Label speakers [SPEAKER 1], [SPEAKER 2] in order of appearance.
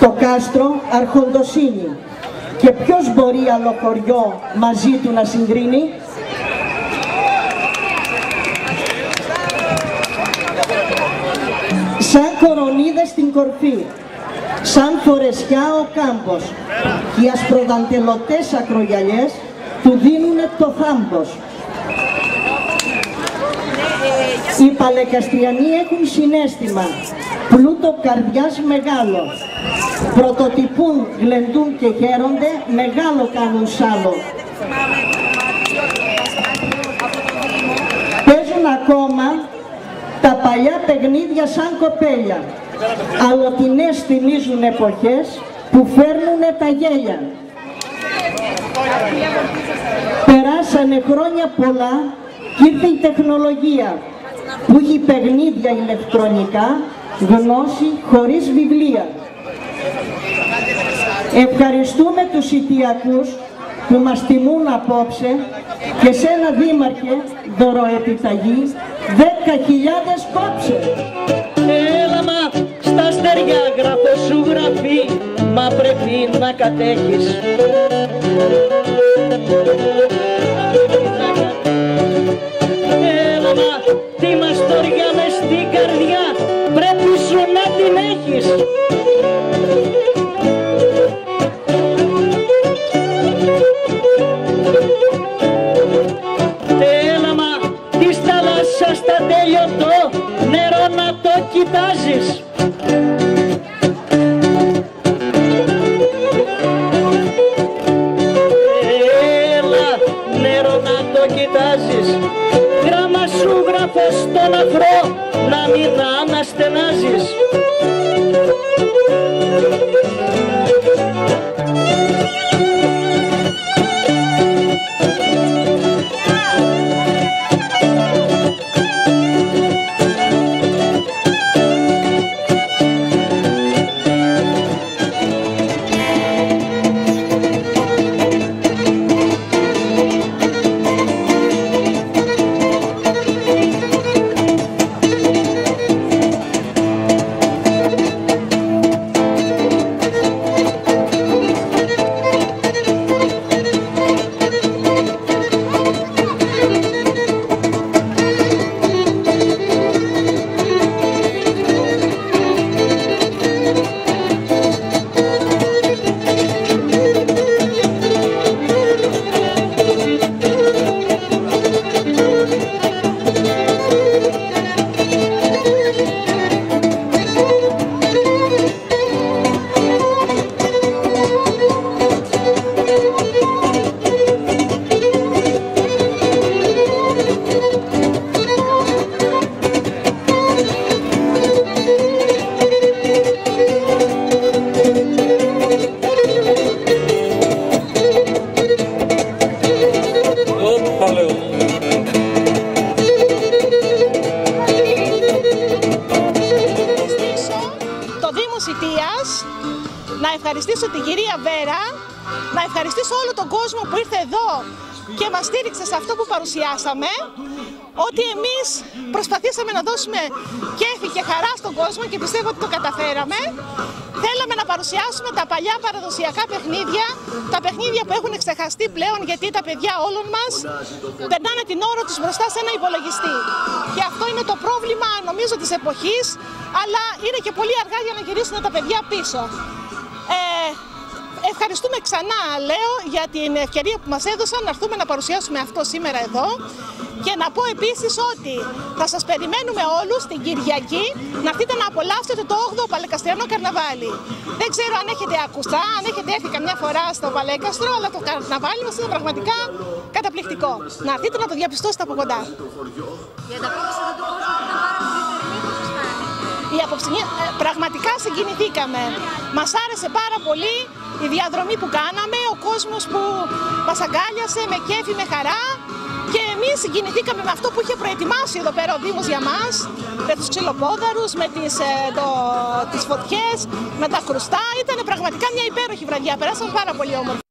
[SPEAKER 1] Στο κάστρο Αρχοντοσύνη. Και ποιος μπορεί άλλο χωριό μαζί του να συγκρίνει? Σαν κορονίδες στην κορφή, σαν φορεσιά ο κάμπος, και οι ασπροδαντελωτές ακρογιαλιές του δίνουνε το θάμπος. Οι παλαικαστριανοί έχουν συναίσθημα, πλούτο καρδιάς μεγάλο. Πρωτοτυπούν, γλεντούν και χαίρονται, μεγάλο κάνουν σάλο. Παίζουν ακόμα τα παλιά παιχνίδια σαν κοπέλια, αλλοτινές θυμίζουν εποχές που φέρνουνε τα γέλια. Περάσανε χρόνια πολλά κι ήρθε η τεχνολογία που έχει παιχνίδια ηλεκτρονικά, γνώση χωρίς βιβλία. Ευχαριστούμε τους οικιακούς που μας τιμούν απόψε και σε ένα δήμαρχε δωροεπιταγή 10.000 κόψε.
[SPEAKER 2] Έλα μα στα στεριά γράφω σου γραφή, μα πρέπει να κατέχεις. Έλα μα τη μαστοριά μες στην καρδιά, πρέπει σου να την έχεις. Έλα μα της θάλασσας τα τέλειωτο νερό να το κοιτάζεις. Έλα νερό να το κοιτάζεις, γράμμα σου γράφω στον αφρό να μην αναστενάζεις.
[SPEAKER 3] Να ευχαριστήσω την κυρία Βέρα, να ευχαριστήσω όλο τον κόσμο που ήρθε εδώ και μας στήριξε σε αυτό που παρουσιάσαμε, ότι εμείς προσπαθήσαμε να δώσουμε κέφι και χαρά στον κόσμο και πιστεύω ότι το καταφέραμε. Θέλαμε να παρουσιάσουμε τα παλιά παραδοσιακά παιχνίδια, τα παιχνίδια που έχουν ξεχαστεί πλέον γιατί τα παιδιά όλων μας περνάνε την ώρα τους μπροστά σε ένα υπολογιστή. Και αυτό είναι το πρόβλημα νομίζω της εποχής, αλλά είναι και πολύ αργά για να γυρίσουν τα παιδιά πίσω. Ευχαριστούμε ξανά, λέω, για την ευκαιρία που μας έδωσαν να έρθουμε να παρουσιάσουμε αυτό σήμερα εδώ. Και να πω επίσης ότι θα σας περιμένουμε όλους την Κυριακή να έρθετε να απολαύσετε το 8ο Παλαικαστριανό Καρναβάλι. Δεν ξέρω αν έχετε ακουστά, αν έχετε έρθει καμιά φορά στο Παλαίκαστρο, αλλά το καρναβάλι μας είναι πραγματικά καταπληκτικό. Να έρθετε να το διαπιστώσετε από κοντά. Η απόψινή, πραγματικά συγκινηθήκαμε. Μας άρεσε πάρα πολύ η διαδρομή που κάναμε, ο κόσμος που μας αγκάλιασε με κέφι, με χαρά. Και εμείς συγκινηθήκαμε με αυτό που είχε προετοιμάσει εδώ πέρα ο Δήμος για μας, με τους ξυλοπόδαρους, με τις φωτιές, με τα κρουστά. Ήταν πραγματικά μια υπέροχη βραδιά, περάσαμε πάρα πολύ όμορφα.